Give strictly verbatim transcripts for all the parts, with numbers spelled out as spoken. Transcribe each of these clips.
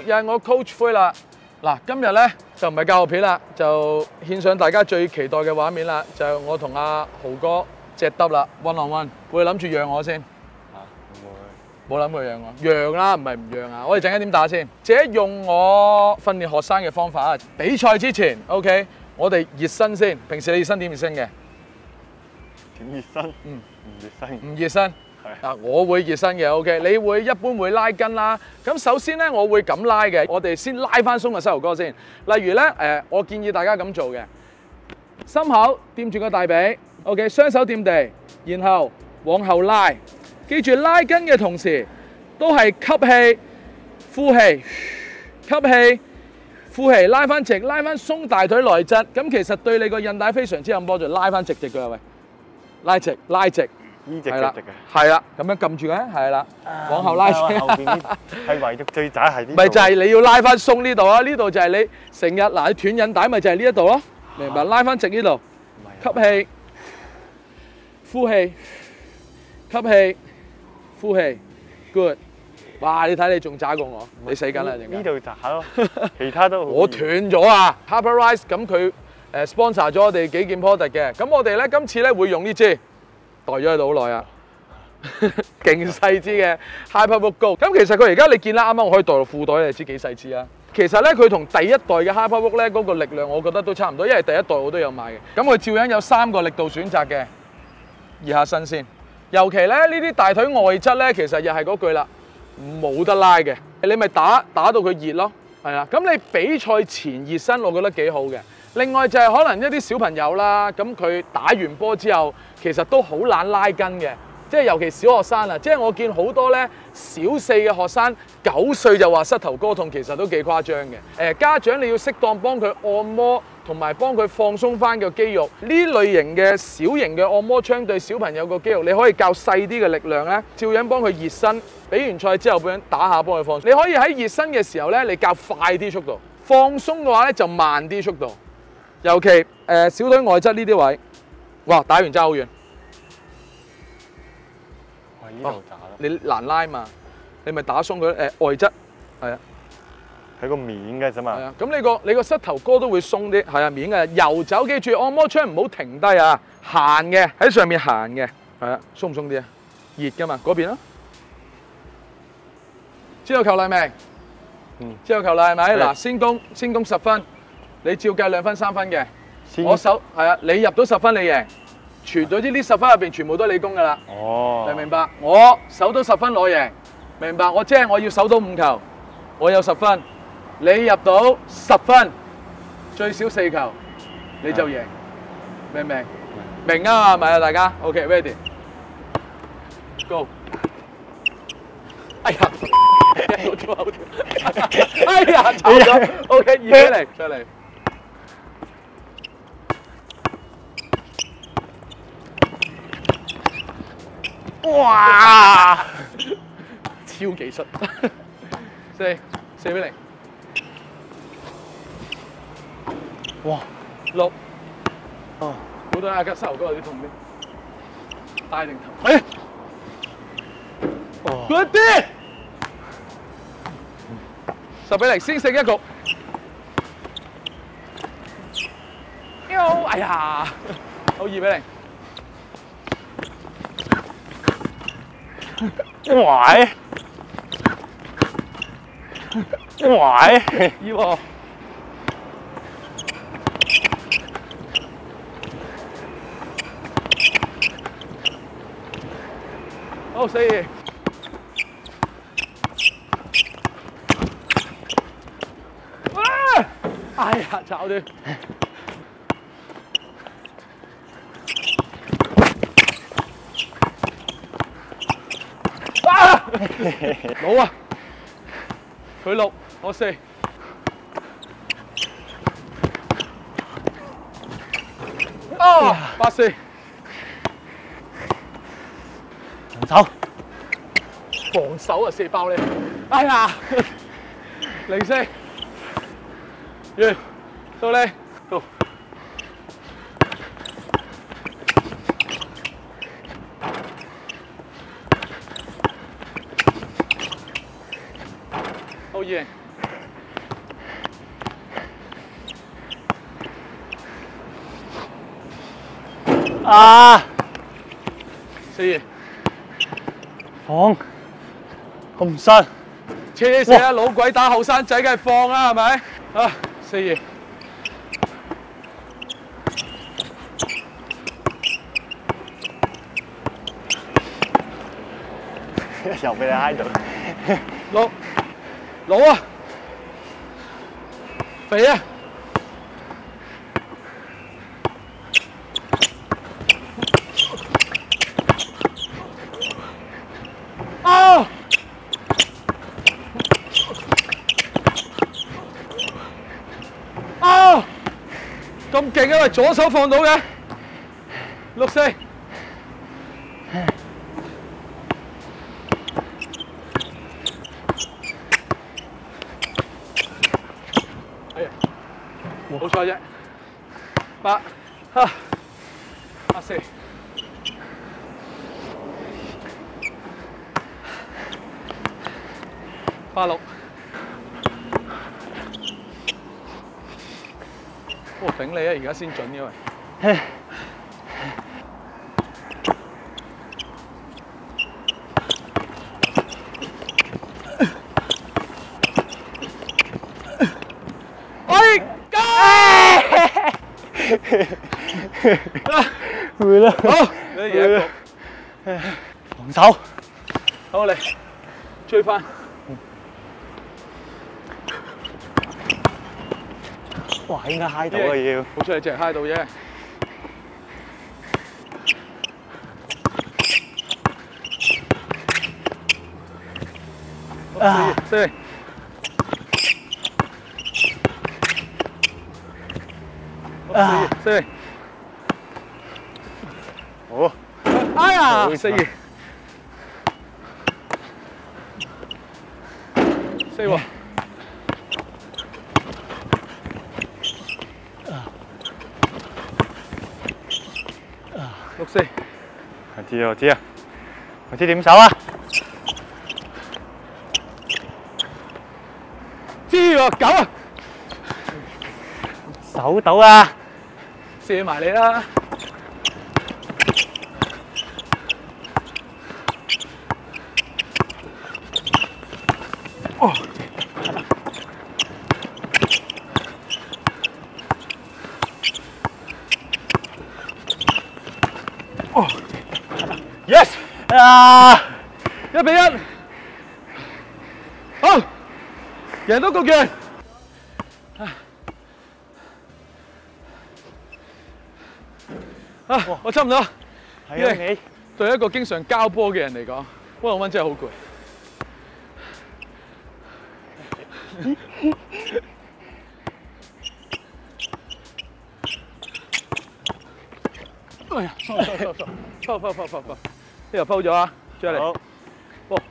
又係我 Coach 灰啦。嗱，今日咧就唔係教學片啦，就獻上大家最期待嘅畫面啦，就我同阿豪哥隻得啦 ，one on one， 會諗住讓我先。嚇，唔會。冇諗過讓我，讓啦，唔係唔讓啊！我哋陣間點打先？自己用我訓練學生嘅方法啊！比賽之前 ，OK， 我哋熱身先。平時你熱身點熱身嘅？ 點熱身？嗯，唔熱身。 唔熱身。啊，我會熱身嘅 ，OK， 你會一般會拉筋啦。咁首先咧，我會咁拉嘅，我哋先拉翻鬆個膝頭哥先。例如咧，誒、呃，我建議大家咁做嘅，心口掂住個大髀 ，OK， 雙手掂地，然後往後拉。記住拉筋嘅同時，都係吸氣、呼氣、吸氣、呼氣，拉翻直，拉翻鬆大腿內側。咁其實對你個韌帶非常之有幫助，拉翻直直嘅喂，拉直拉直。 呢隻直直嘅， 係啦，咁樣撳住嘅，係啦，往後拉先。 後邊呢係唯獨最渣係呢度。 咪就係你要拉翻鬆呢度啊！呢度就係你成日嗱，你斷韌帶咪就係呢一度咯，明白？拉翻直呢度，吸氣、呼氣、吸氣、呼氣 ，good。哇！你睇你仲渣過我，你死緊啦！陣間呢度渣咯，其他都我斷咗啊 ！Harper Rice 咁佢誒 sponsor 咗我哋幾件 product 嘅，咁我哋咧今次咧會用呢支。袋咗喺度好耐啊，勁細支嘅 Hyperbook Go。咁其實佢而家你見啦，啱啱我可以袋落褲袋，你知幾細支啊？其實咧佢同第一代嘅 Hyperbook 咧嗰個力量，我覺得都差唔多，因為第一代我都有買嘅。咁佢照樣有三個力度選擇嘅，熱下身先。尤其咧呢啲大腿外側咧，其實又係嗰句啦，冇得拉嘅，你咪打打到佢熱咯，係啦。咁你比賽前熱身，我覺得幾好嘅。另外就係可能一啲小朋友啦，咁佢打完波之後，其實都好懶拉筋嘅，即係尤其小學生啊，即係我見好多咧小四嘅學生九歲就話膝頭哥痛，其實都幾誇張嘅。誒家長你要適當幫佢按摩，同埋幫佢放鬆翻個肌肉。呢類型嘅小型嘅按摩槍對小朋友個肌肉，你可以較細啲嘅力量咧，照樣幫佢熱身。比完賽之後，幫佢打下幫佢放鬆。你可以喺熱身嘅時候咧，你較快啲速度；放鬆嘅話咧，就慢啲速度。尤其誒、呃、小腿外側呢啲位，哇！打完爭好遠。 係呢度渣咯。 你難拉嘛，你咪打鬆佢誒、呃、外側，係啊。 喺個面嘅啫嘛。 係啊，咁你個你個膝頭哥都會鬆啲，係啊，面嘅。遊走記住按摩槍唔好停低啊，行嘅喺上面行嘅，係啊，鬆唔鬆啲啊？熱㗎嘛，嗰邊啊。知道球例未？嗯。知道球例係咪？嗱，先攻先攻十分。你照計兩分三分嘅，我手係啊，你入到十分你贏，全隊啲呢十分入邊全部都係你攻㗎啦。哦，明唔明白？我守到十分攞贏，明白？我即係我要守到五球，我有十分，你入到十分，最少四球，你就贏，明唔明？明啊嘛，係咪啊大家 ？OK ready，go。哎呀，一路粗口條，哎呀，走咗 ，OK， 二比零，出嚟。哇！超技術，四四比零。哇！六。哦。好多阿吉膝頭哥有啲痛啲，大定頭。哎！哦。嗰啲。十比零，先勝一局。哎呀！好二比零。 喂，喂， 要喎。好，四二。哇！哎呀，炒啲。冇啊！佢六，我四。哦，八四。 防守， 防守啊，射爆你！哎呀，零四，完，到你，到。好贏， 啊！ 四二， 放，我唔信。 車死啊！老鬼打後生仔，梗係放啦，係咪？啊，四二。 又俾你揩到。 六，老啊！肥啊！啊！啊！咁勁啊！喂，左手放到嘅，六四。哎呀，冇錯啫。八，啊，八四。八六，我頂你啊！而家先準嘅喂。哎， 會啦。 好，你嘢局， 防守。 好嚟，追翻。 哇，應該揩到啊要。 好彩你淨係揩到啫。 啊！ 四。 啊！ 四。 好。 哎呀！四二。四喎。六四。 我知啊，我知啊，我知點守啊！ 知喎，九啊！ 守到啊！ 射埋你啦！哦！哦 ！Yes！ 啊！ 一比一，好，贏到局員。啊！我差唔多。 係啊，你對一個經常交波嘅人嚟講，one on one真係好攰。哎呀，收收收收，拋拋拋拋拋，呢又拋咗啊！再嚟。 好。 哦。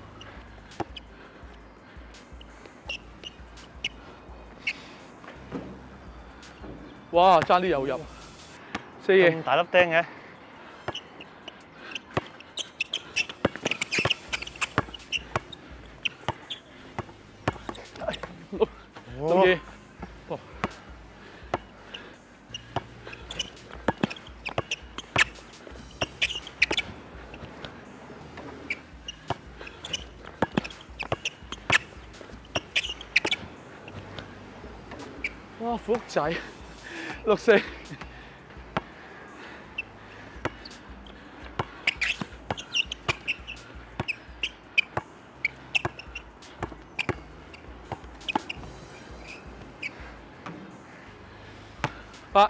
哇！爭啲又入。四二。 咁大粒釘嘅。 六六二。哦。哇！福仔，六四。八。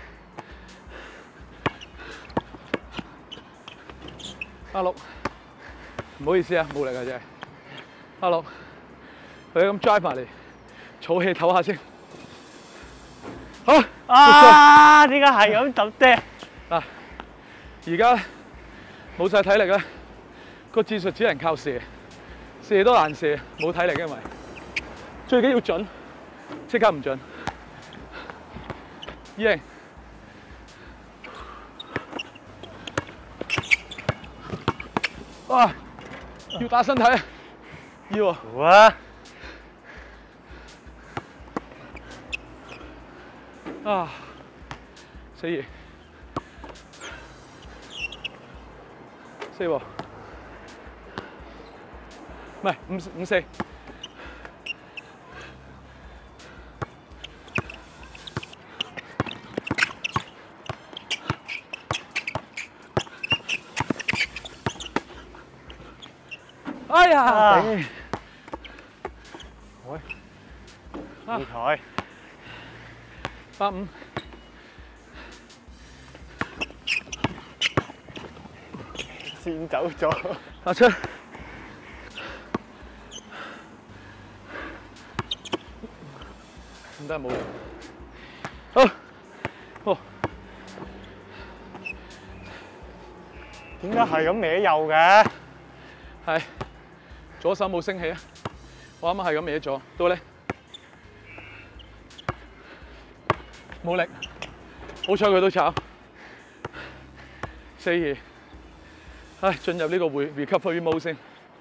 阿六，唔好意思啊，冇力啊真係。阿六，佢咁 drive 埋嚟，儲氣唞下先。好。 啊！點解係咁揼啫？ 嗱，而家冇晒體力啦，個戰術只能靠射，射都難射，冇體力因為。最緊要準，即刻唔準。贏。哇！要打身體啊！要啊！ 好啊！ 啊！四二。 四喎，唔係五五四。哎呀！ 啊頂！ 喂， 啊二台八五。 線走咗。 下出。唔得冇力。好。好。 點解係咁歪右嘅？ 係。左手冇升起啊！我啱啱係咁歪咗，到你。冇力。好彩佢都炒。四二。唉，進入呢個 recovery mode 先。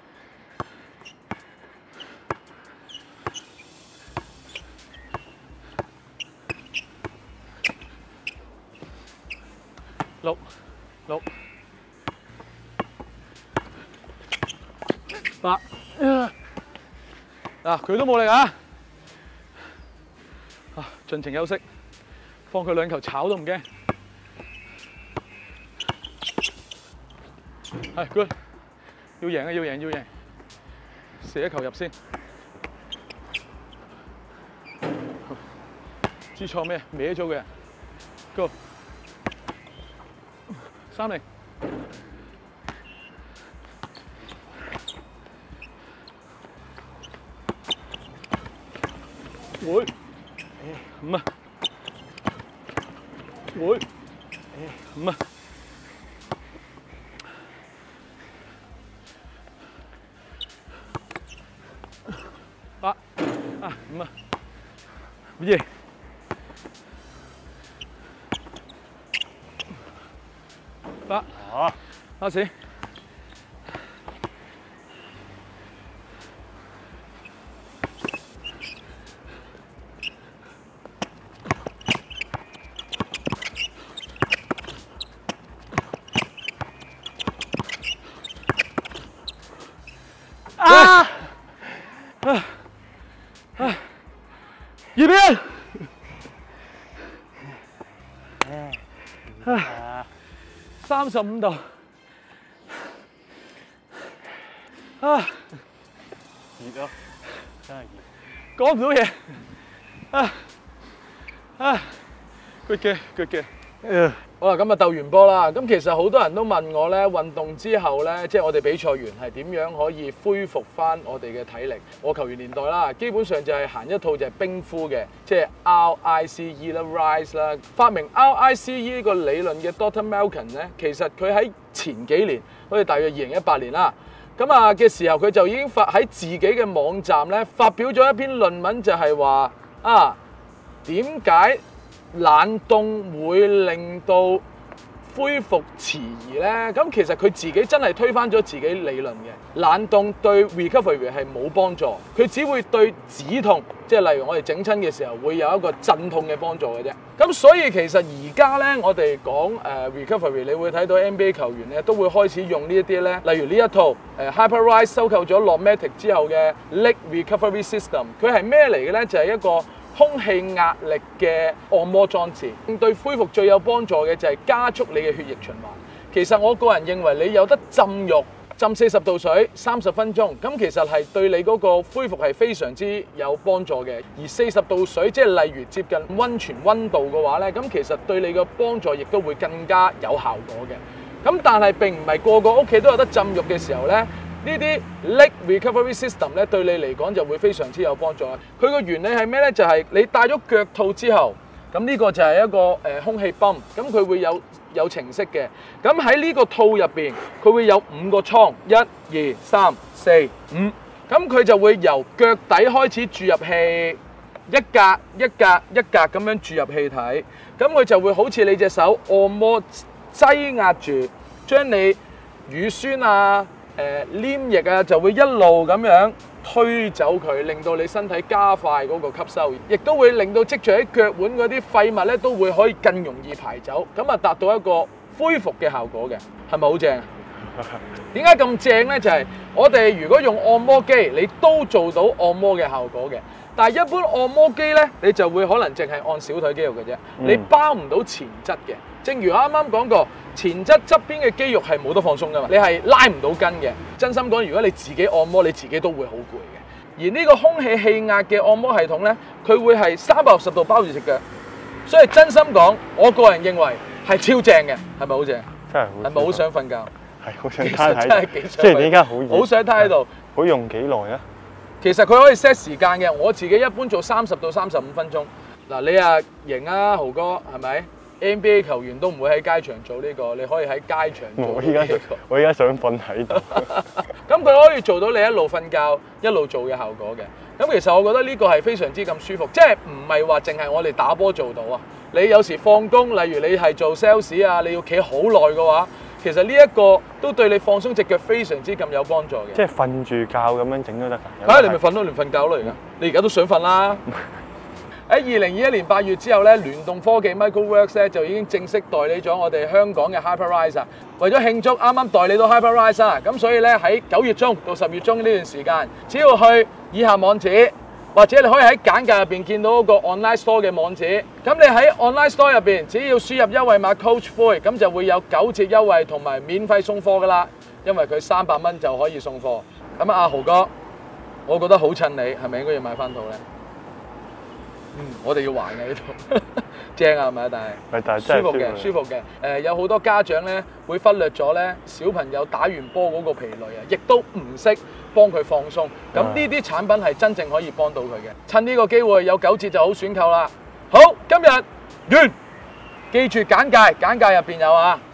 六六八，嗱佢都冇力啊！啊，盡情休息，放佢兩球炒都唔驚。係 good， 要贏啊！要贏要贏，射一球入先。知錯咩？歪咗嘅人 ，go， 三零。會，五啊，會，五啊。八啊五啊，二八， 哦， 開始。 啊！ 啊！啊！二比一。 啊！ 三十五度。啊！ 熱咯，真係熱。 講唔到嘢。啊！啊 ！good 嘅 ，good 嘅。好啦，咁啊鬥完波啦。咁其實好多人都問我咧，運動之後咧，即係我哋比賽完係點樣可以恢復翻我哋嘅體力？我球員年代啦，基本上就係行一套就係冰敷嘅，即係 R I C E 啦 ，Rise 啦。發明 R I C E 呢個理論嘅 Doctor Malkin 咧，其實佢喺前幾年，好似大約二零一八年啦，咁啊嘅時候，佢就已經發喺自己嘅網站咧發表咗一篇論文，就係話啊點解冷凍會令到恢復遲疑咧？咁其實佢自己真係推翻咗自己理論嘅。冷凍對 recovery 係冇幫助，佢只會對止痛，即係例如我哋整親嘅時候會有一個鎮痛嘅幫助嘅啫。咁所以其實而家咧，我哋講誒 recovery， 你會睇到 N B A 球員咧都會開始用呢一啲咧，例如呢一套誒 Hyperrise 收購咗 Logmatic 之後嘅 Leg Recovery System， 佢係咩嚟嘅咧？就係一個空氣壓力嘅按摩裝置，對恢復最有幫助嘅就係加速你嘅血液循環。其實我個人認為你有得浸浴，浸四十度水三十分鐘，咁其實係對你嗰個恢復係非常之有幫助嘅。而四十度水即係例如接近溫泉溫度嘅話咧，咁其實對你嘅幫助亦都會更加有效果嘅。咁但係並唔係個個屋企都有得浸浴嘅時候咧。呢啲 Leg Recovery System 咧對你嚟講就會非常之有幫助啦。佢個原理係咩咧？就係、是、你戴咗腳套之後，咁呢個就係一個誒、呃、空氣泵，咁佢會有有程式嘅。咁喺呢個套入邊，佢會有五個倉，一、二、三、四、五。咁佢就會由腳底開始注入氣，一格一格一格咁樣注入氣體。咁佢就會好似你隻手按摩擠壓住，將你乳酸啊〜誒、呃、黏液啊，就會一路咁樣推走佢，令到你身體加快嗰個吸收，亦都會令到積聚喺腳腕嗰啲廢物咧，都會可以更容易排走，咁啊達到一個恢復嘅效果嘅，係咪好正？ 點解咁正咧？就係、是、我哋如果用按摩機，你都做到按摩嘅效果嘅。但係一般按摩機咧，你就會可能淨係按小腿肌肉嘅啫， 嗯、 你包唔到前側嘅。正如啱啱講過，前側側邊嘅肌肉係冇得放鬆噶嘛，你係拉唔到筋嘅。真心講，如果你自己按摩，你自己都會好攰嘅。而呢個空氣氣壓嘅按摩系統咧，佢會係三百六十度包住隻腳，所以真心講，我個人認為係超正嘅，係咪好正？ 真係好。 係咪好想瞓覺？ 係好想攤喺度。 真係幾想。 雖然你而家好熱。 好想攤喺度。 好用幾耐啊？ 其實佢可以 set 時間嘅，我自己一般做三十到三十五分鐘。嗱，你啊型啊，豪哥係咪 ？N B A 球員都唔會喺街場做呢個，你可以喺街場做呢個。 我而家想瞓喺度。 咁佢可以做到你一路瞓覺一路做嘅效果嘅。咁其實我覺得呢個係非常之咁舒服，即係唔係話淨係我哋打波做到啊？你有時放工，例如你係做 sales 啊，你要企好耐嘅話。其實呢一個都對你放鬆隻腳非常之咁有幫助嘅。即係瞓住覺咁樣整都得㗎。 嚇！你咪瞓咯，連瞓覺咯而家。你而家都想瞓啦。喺二零二一年八月之後咧，聯動科技 MicroWorks 咧就已經正式代理咗我哋香港嘅 Hyperrise。為咗慶祝啱啱代理到 Hyperrise 啊，咁所以咧喺九月中到十月中呢段時間，只要去以下網址。或者你可以喺簡介入邊見到嗰個 online store 嘅網址，咁你喺 online store 入邊只要輸入優惠碼 Coach 灰，咁就會有九折優惠同埋免費送貨噶啦，因為佢三百蚊就可以送貨。咁啊，阿豪哥，我覺得好襯你，係咪應該要買翻套咧？嗯，我哋要還嘅呢套，正啊，係咪啊？但係但係真係舒服嘅，舒服嘅。誒、呃，有好多家長咧會忽略咗咧小朋友打完波嗰個疲累啊，亦都唔識幫佢放鬆。咁呢啲產品係真正可以幫到佢嘅。趁呢個機會有九折就好選購啦。好，今日完，記住簡介，簡介入邊有啊。